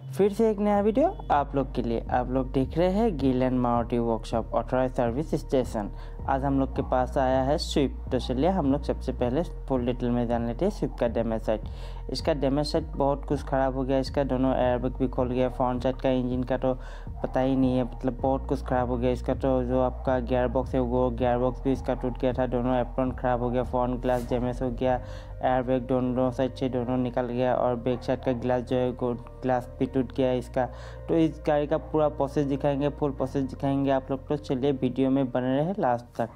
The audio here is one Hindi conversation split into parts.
फिर से एक नया वीडियो आप लोग के लिए। आप लोग देख रहे हैं Gill & Maruti workshop authorise service station. आज हम लोग के पास आया है स्विफ्ट। तो चलिए हम लोग सबसे पहले फुल डिटेल में जान लेते हैं स्विफ्ट का डैमेज साइड। इसका डैमेज साइड बहुत कुछ ख़राब हो गया। इसका दोनों एयरबैग भी खोल गया। फ्रंट साइड का इंजन का तो पता ही नहीं है, मतलब बहुत कुछ ख़राब हो गया। इसका तो जो आपका गियर बॉक्स है वो गियर बॉक्स भी इसका टूट गया था। दोनों एप्रॉन ख़राब हो गया। फ्रंट ग्लास डैमेज हो गया। एयरबैग दोनों साइड से दोनों निकल गया और बैक साइड का ग्लास जो है ग्लास भी टूट गया इसका। तो इस गाड़ी का पूरा प्रोसेस दिखाएंगे, फुल प्रोसेस दिखाएंगे आप लोग। तो चलिए वीडियो में बने रहे लास्ट तक।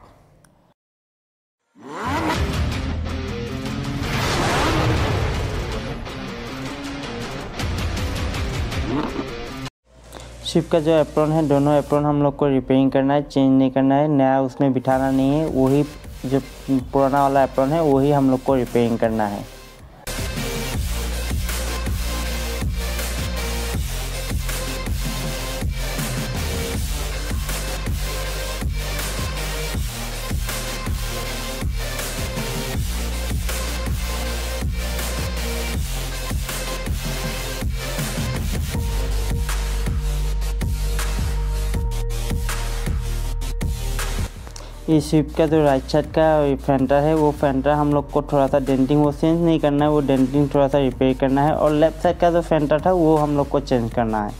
स्विफ्ट का जो एप्रॉन है, दोनों एप्रॉन हम लोग को रिपेयरिंग करना है, चेंज नहीं करना है, नया उसमें बिठाना नहीं है। वही जो पुराना वाला एप्रॉन है वही हम लोग को रिपेयरिंग करना है। इस स्विफ्ट का जो राइट साइड का फेंडर है वो फेंडर हम लोग को थोड़ा सा डेंटिंग वो चेंज नहीं करना है, वो डेंटिंग थोड़ा सा रिपेयर करना है। और लेफ्ट साइड का जो फेंडर था वो हम लोग को चेंज करना है।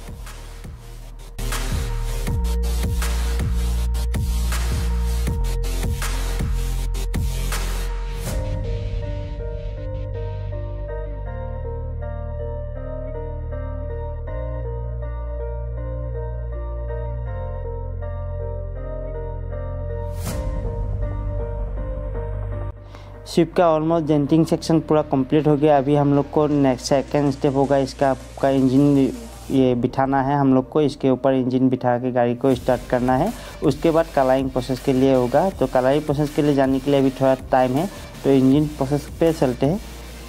स्विफ्ट का ऑलमोस्ट डेंटिंग सेक्शन पूरा कंप्लीट हो गया। अभी हम लोग को नेक्स्ट सेकंड स्टेप होगा इसका आपका इंजन ये बिठाना है। हम लोग को इसके ऊपर इंजन बिठा के गाड़ी को स्टार्ट करना है। उसके बाद कलरिंग प्रोसेस के लिए होगा। तो कलरिंग प्रोसेस के लिए जाने के लिए अभी थोड़ा टाइम है, तो इंजन प्रोसेस पे चलते हैं।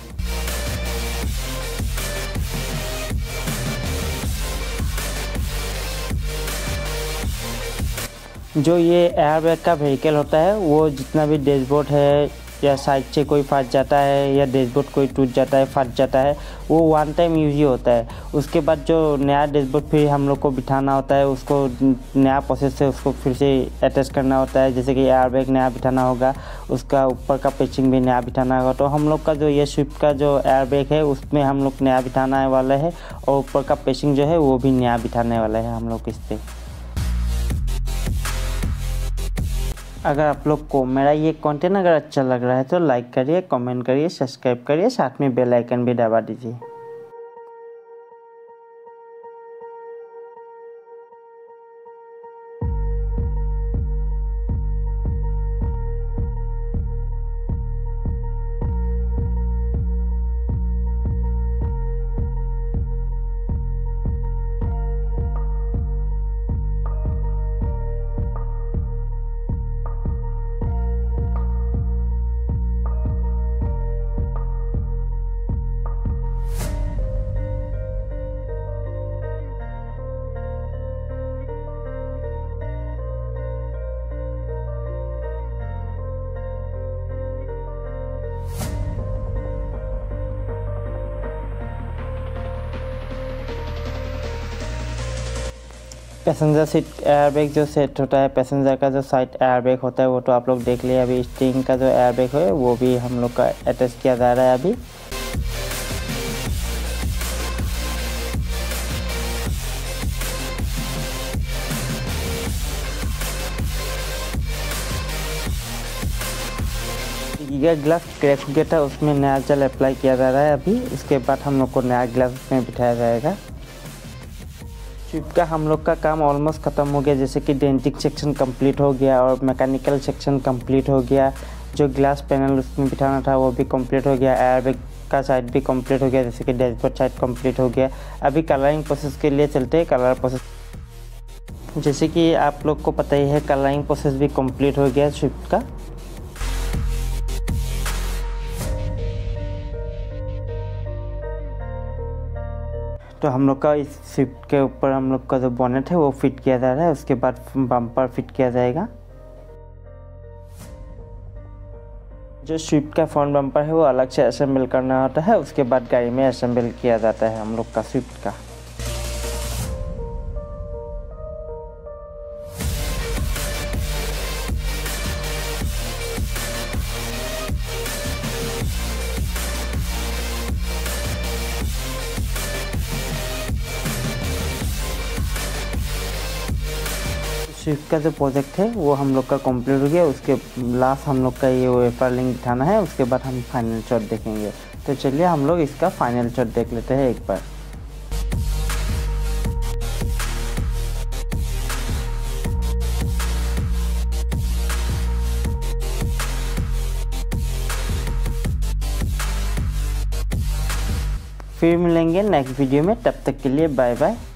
जो ये एयरबैग का व्हीकल होता है वो जितना भी डैशबोर्ड है या साइड से कोई फट जाता है या डैशबोर्ड कोई टूट जाता है, फट जाता है, वो वन टाइम यूज ही होता है। उसके बाद जो नया डैशबोर्ड फिर हम लोग को बिठाना होता है, उसको नया प्रोसेस से उसको फिर से अटैच करना होता है। जैसे कि एयरबैग नया बिठाना होगा, उसका ऊपर का पेचिंग भी नया बिठाना होगा। तो हम लोग का जो ये स्विफ्ट का जो एयरबैग है उसमें हम लोग नया बिठाना वाला है और ऊपर का पेचिंग जो है वो भी नया बिठाने वाला है हम लोग इस पर। अगर आप लोग को मेरा ये कंटेंट अगर अच्छा लग रहा है तो लाइक करिए, कमेंट करिए, सब्सक्राइब करिए, साथ में बेल आइकन भी दबा दीजिए। पैसेंजर सीट एयरबैग जो सेट होता है, पैसेंजर का जो साइड एयरबैग होता है वो तो आप लोग देख लिए। अभी स्टीयरिंग का जो एयरबैग है वो भी हम लोग का अटैच किया जा रहा है अभी। ये ग्लास क्रैक हो गया था, उसमें नया जेल अप्लाई किया जा रहा है अभी। उसके बाद हम लोग को नया ग्लास उसमें बिठाया जाएगा। स्विफ्ट का हम लोग का काम ऑलमोस्ट ख़त्म हो गया। जैसे कि डेंटिंग सेक्शन कंप्लीट हो गया और मैकेनिकल सेक्शन कंप्लीट हो गया। जो ग्लास पैनल उसमें बिठाना था वो भी कंप्लीट हो गया। एयरबैग का साइड भी कंप्लीट हो गया। जैसे कि डैशबोर्ड साइड कंप्लीट हो गया। अभी कलरिंग प्रोसेस के लिए चलते हैं। कलर प्रोसेस जैसे कि आप लोग को पता ही है, कलरिंग प्रोसेस भी कंप्लीट हो गया स्विफ्ट का। तो हम लोग का इस स्विफ्ट के ऊपर हम लोग का जो बोनेट है वो फिट किया जा रहा है। उसके बाद बम्पर फिट किया जाएगा। जो स्विफ्ट का फ्रंट बम्पर है वो अलग से असेंबल करना होता है, उसके बाद गाड़ी में असेंबल किया जाता है हम लोग का स्विफ्ट का। स्विफ्ट का जो प्रोजेक्ट है वो हम लोग का कंप्लीट हो गया। उसके लास्ट हम लोग का ये वेपर लिंक दिखाना है, उसके बाद हम फाइनल शॉट देखेंगे। तो चलिए हम लोग इसका फाइनल शॉट देख लेते हैं एक बार। फिर मिलेंगे नेक्स्ट वीडियो में, तब तक के लिए बाय बाय।